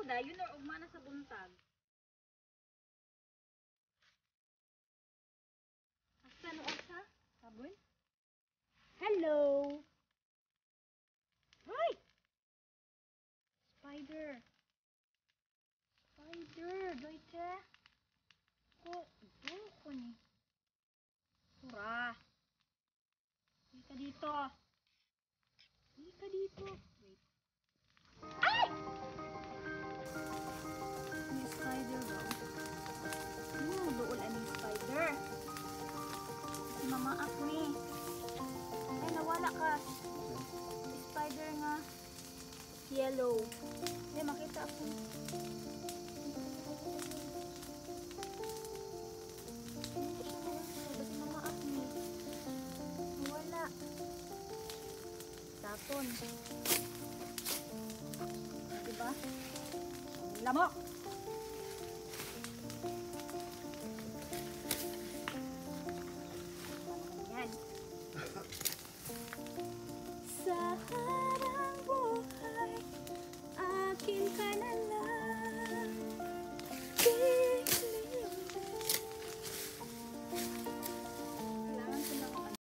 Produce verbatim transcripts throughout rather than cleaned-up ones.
ko dayon or ugma na sa buntag. Asa no asa? Sabon? Hello. Hoy! Spider. Spider, Leute. Ko, ito ko ni. Sura. Hindi ka dito. Hindi ka dito. Wait. Ay! May spider daw. Hmm, doon ang spider. Si mama ako ni. Ay, nawala ka. Spider nga. Yellow. Ay, makita ako. Si mama ako ni. Nawala. Tapon. Diba? Lamok! Yan. Sa harang buhay, akin ka na lang. Kailangan ko lang ano.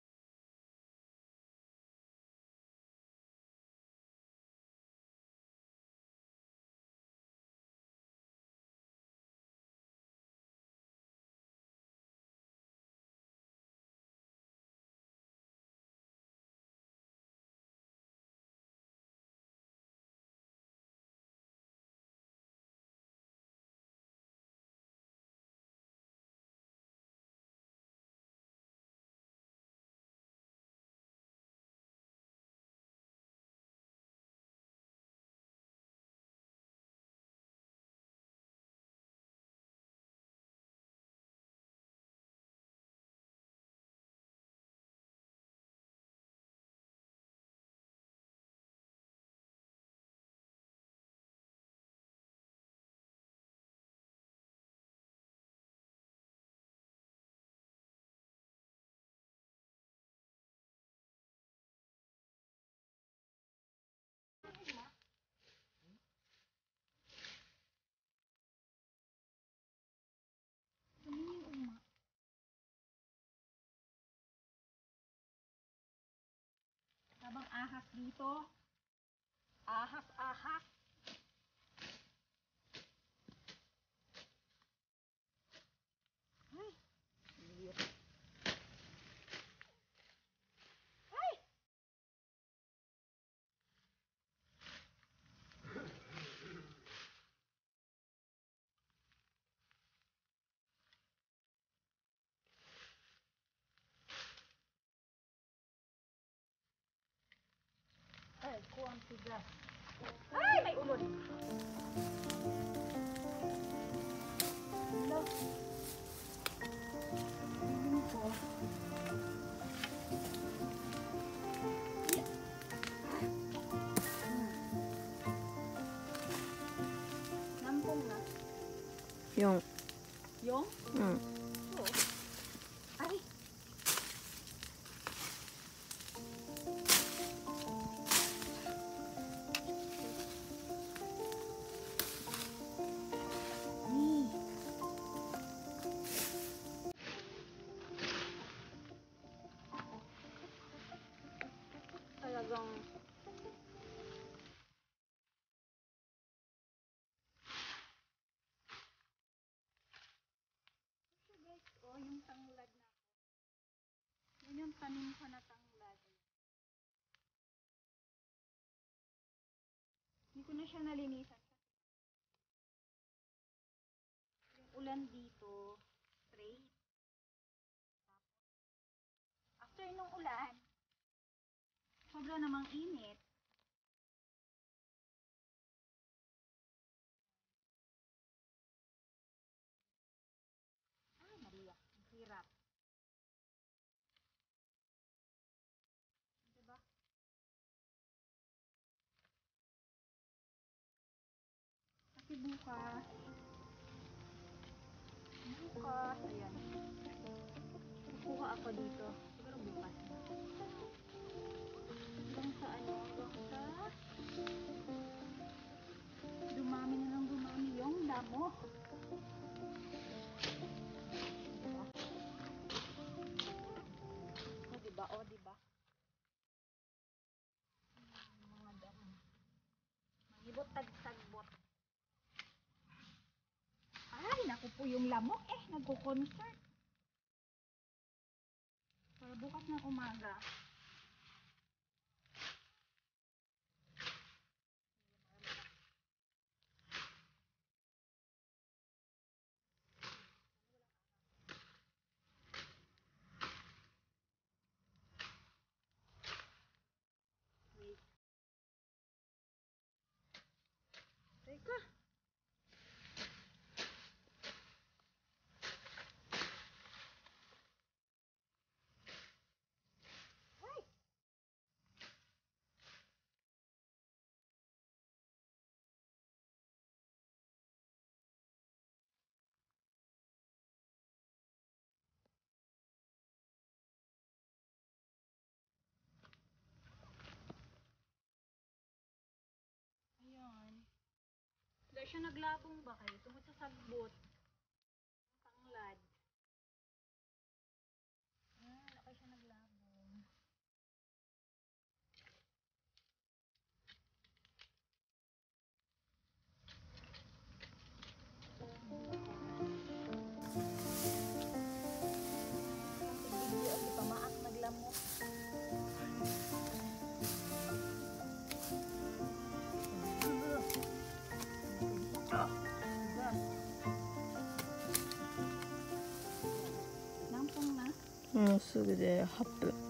Habang ahas dito. Ahas, ahas. Ay. Ay. Ay, kuwang tigas. Ay, may ulod. Hello. Tingin ko. Nampong na. Yung. Yung? Hmm. Oo. Ay. Talagang so guys, oh, yung tanglad na ako. Yan yung tanim ko na tanglad. Hindi ko na siya nalinisan. Yung ulan dito, straight. After nung ulan, sobra namang init. Ay, Maria, ang hirap. Diba? Kasi bukas, bukas, ayan. Kukuha ako dito. Siguro bukas na. Hanggang sa ano, hanggang sa dumami damo. O, diba? O, diba? Mga damo. Mangibot tag-sagbot. Ay, naku po yung lamok eh. Nagko-concert. Para bukas ng umaga. Wait. Teka. Ay! Ayan. Wala siya naglabong ba kayo? Tungkol sa sagbot. Tanglad. Ah, wala siya naglabong. Video ang ipamaak naglamok. Nampong na. もうすぐではっぷん。